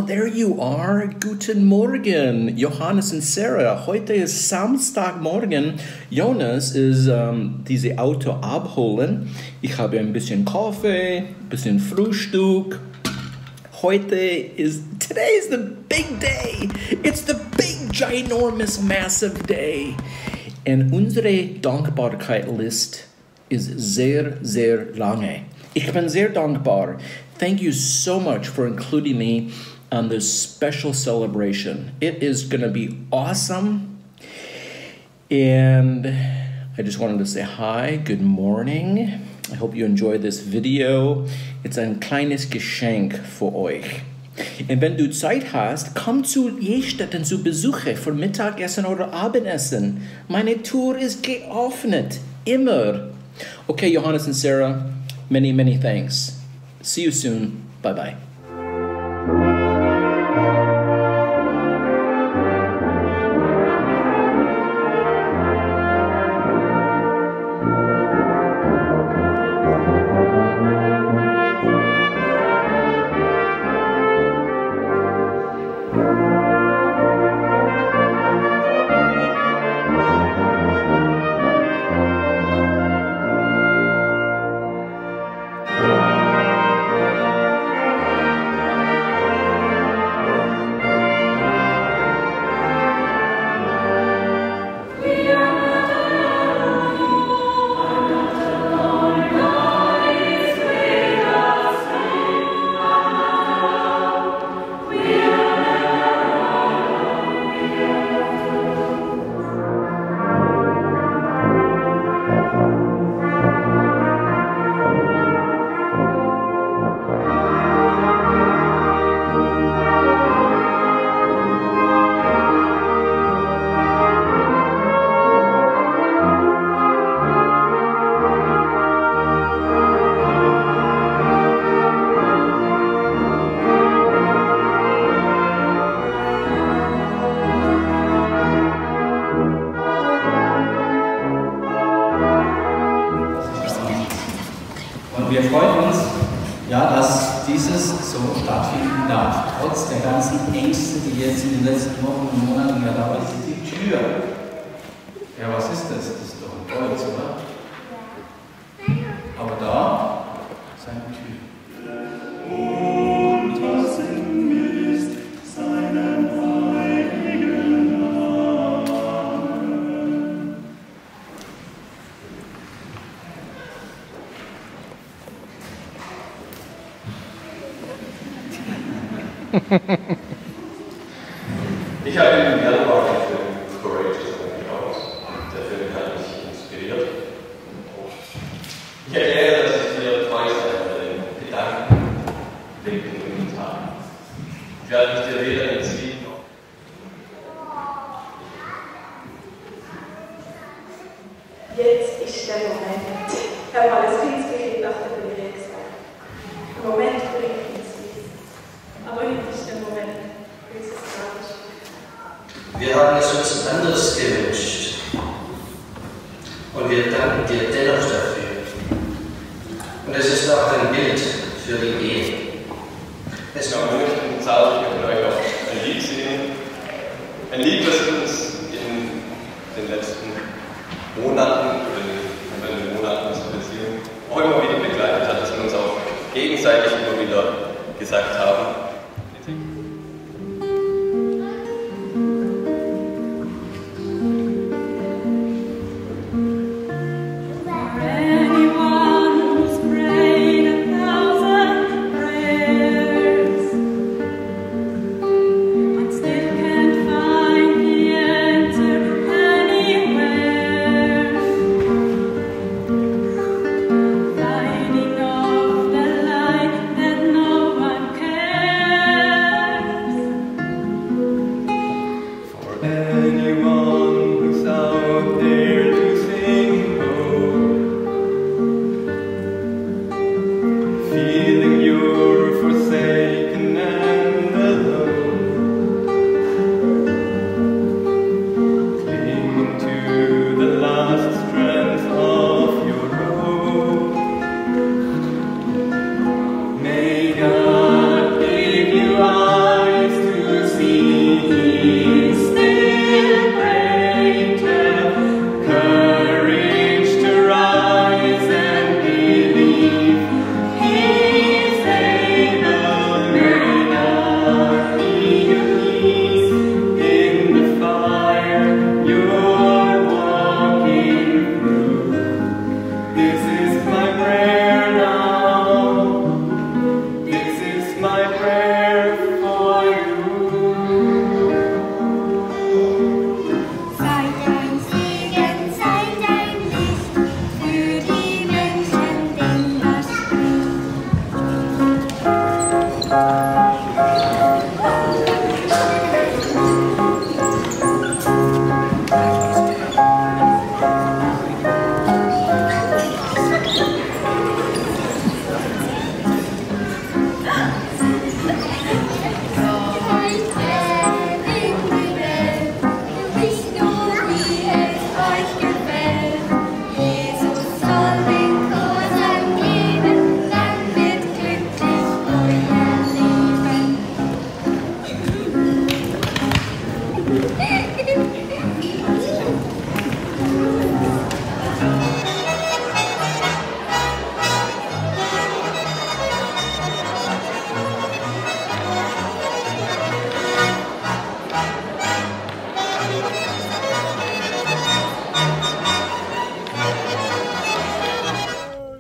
there you are. Guten Morgen, Johannes und Sarah. Heute ist Samstagmorgen. Jonas ist diese Auto abholen. Ich habe ein bisschen Kaffee, ein bisschen Frühstück. Today is the big day. It's the big, ginormous, massive day. Und unsere Dankbarkeit-List ist sehr, sehr lange. Ich bin sehr dankbar. Thank you so much for including me on this special celebration. It is going to be awesome. And I just wanted to say hi, good morning. I hope you enjoy this video. It's ein kleines Geschenk für euch. Und wenn du Zeit hast, komm zu Jestetten zu Besuche für Mittagessen oder Abendessen. Meine Tür ist geöffnet, immer. Okay, Johannes and Sarah, many, many thanks. See you soon. Bye-bye. Wir freuen uns, ja, dass dieses so stattfinden darf. Trotz der ganzen Ängste, die jetzt in den letzten Wochen und Monaten ja da ist, die Tür. Ja, was ist das? Das ist doch ein Kreuz, oder? Aber da ist eine Tür. Ich habe den Film Courageous angeschaut und der Film hat mich inspiriert. Ich erkläre, dass ich dir treu sein will, Gedanken, Blicken und Taten. Ich werde mich dir weder entziehen noch. Jetzt ist der Moment. Herr Wallace Kinski nach der Bewegung. Im Moment bringt uns nichts. Aber heute ist der Moment. Jetzt ist es tragisch. Wir haben es uns anders gewünscht. Und wir danken dir dennoch dafür. Und es ist auch ein Bild für die Ehe. Ich möchte zahlreich mit euch auch ein Lied singen. Ein Lied, das uns in den letzten Monaten oder in den Monaten unserer Beziehung auch immer wieder begleitet hat, dass wir uns auch gegenseitig immer wieder gesagt haben. Lighting of the light that no one can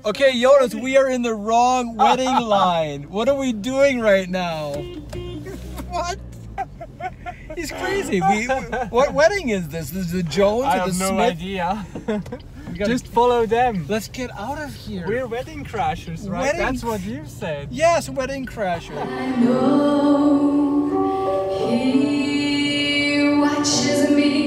Okay, Jonas, we are in the wrong wedding line. What are we doing right now? What? He's crazy. What wedding is this? This is the Jones I or the have no Smith? idea. Gotta- Just follow them. Let's get out of here. We're wedding crashers, right? Wedding- That's what you said. Yes, wedding crasher. I know he watches me